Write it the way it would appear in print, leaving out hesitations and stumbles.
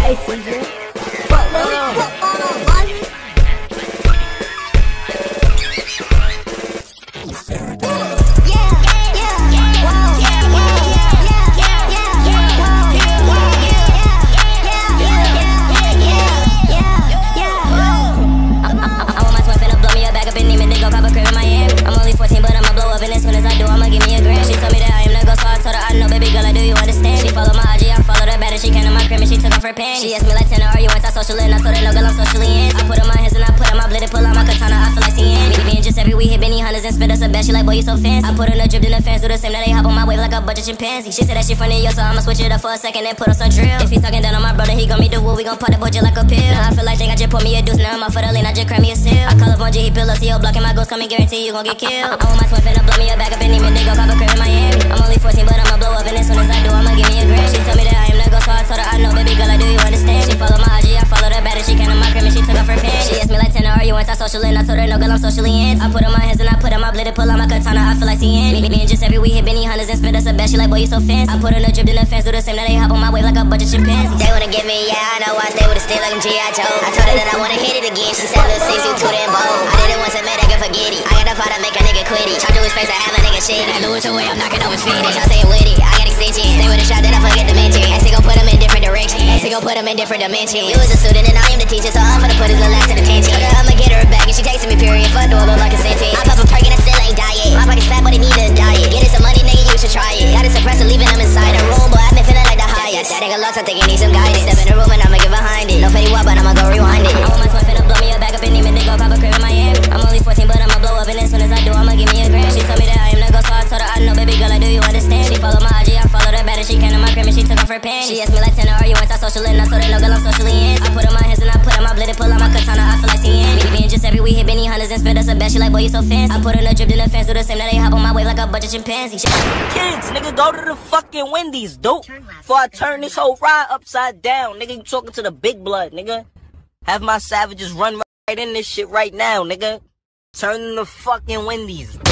Hey, CJ. Fuck, she asked me like 10 are you once I socially and I told her no girl I'm socially in. I put on my hands and I put on my blade and pull out my katana. I feel like seeing me and just every we hit Benny Hunters and spit us a bed. She like boy you so fancy. I put on a drip in the fans do the same. Now they hop on my wave like a bunch of chimpanzees. She said that she from New York so I'ma switch it up for a second and put on some drill. If he's talking down on my brother he gon' meet the wood. We gon' pop the boy just like a pill. Now I feel like they got just put me a deuce. Now I'm off for the lane I just cram me a seal. I call up on G he pill up CO blocking my ghost. Come and guarantee you gon' get killed. I want my twin finna blow me a bag up in him and they gon' cop a crib in Miami. I'm only 14 but I'ma blow up and as soon as I do I'ma give me a grand. She told me that I am the ghost so I told her I know baby girl I do you understand. She follow my IG I follow her back and she came to my crib and she took off her pants. She asked me like 10 are you once I social and I told her no girl I'm socially in. I put on my hands and I put on my blade and pull out my katana. I feel like seeing me and just every we hit Benny Hunters and spit us a bed. She like boy you so fancy. I put on a drip in the fans do the same. Now they hop on my wave like a bunch of chimpanzees. They wanna get me, yeah, I know I stay with a still like I'm G.I. Joe. I told her that I wanna hit it again. She said, little sis, you too damn bold. I did it once and made that girl forget it. I got the fire to make a nigga quit it. Charge to his face, I have a nigga shit. I lose away, I'm knocking over his feet. Y'all saying with it, I got extensions. Stay with a shot, then I forget the mention. Actually gon' put him in different directions. Actually gon' put him in different dimensions. You was a student and I am the teacher, so I'm finna put his little ass in attention. I'ma get her back and she texting me period. Fuck door look like a sentence. I pop a perk and I still ain't diet. My pocket's fat but it need a diet. Getting some money, nigga, you should try it. Got a suppressor, leaving them inside the room, but I've been feeling like the highest. That nigga lost, I think he needs some guidance. Step in the room and I'ma get behind it. No Fetty Wap, but I'ma go rewind it. I want my twin finna blow me a bag up in him and they gon' pop a crib in Miami. I'm only 14 but I'ma blow up and as soon as I do I'ma give me a grand. She told me that I am the ghost so I told her I know baby girl I do you understand. She follow my IG I follow her back and she came to my crib and she took off her pants. She asked me like 10 are you once I social and I told her no girl I'm socially in. I put on my hands and I put on my blade and pull out my katana. I feel like seeing me and just every we hit Benny Hunters and spit us a bed. She like boy you so fancy. I put on a drip in the fans do the same. Now they hop on my wave like a bunch of chimpanzees. Kids, nigga, go to the fucking Wendy's, dude. Before I turn this whole ride upside down, nigga, you talking to the big blood, nigga. Have my savages run right in this shit right now, nigga. Turn the fucking Wendy's.